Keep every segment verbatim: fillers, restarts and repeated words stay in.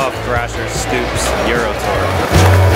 of Thrasher Stoops Euro Tour.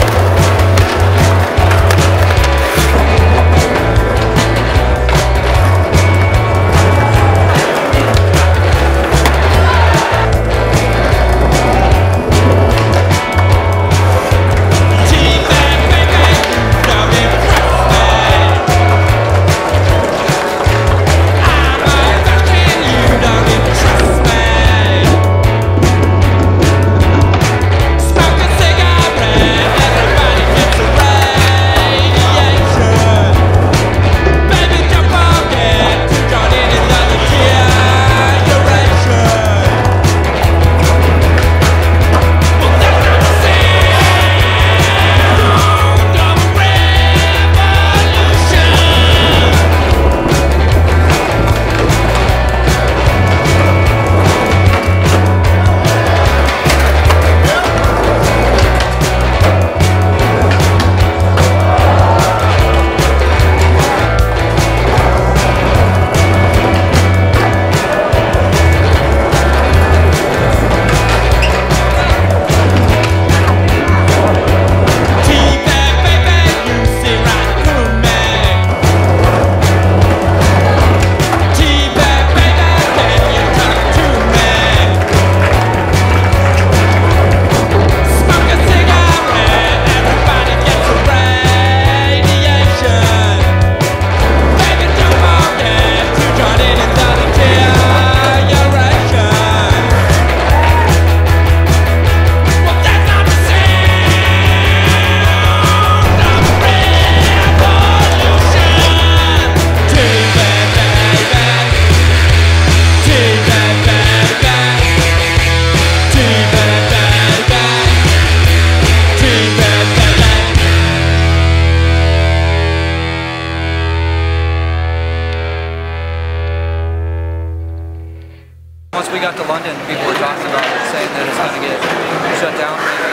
Once we got to London, people were talking about it, saying that it's going to get shut down maybe.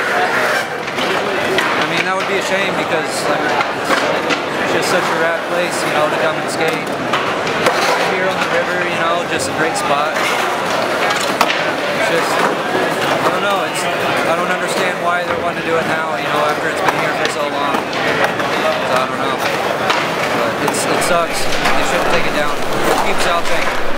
I mean, that would be a shame because like, it's just such a rad place, you know, to come and skate. Here on the river, you know, just a great spot. It's just, I don't know, it's, I don't understand why they're wanting to do it now, you know, after it's been here for so long. So I don't know. But it's, it sucks. They shouldn't take it down. Keep South Tank.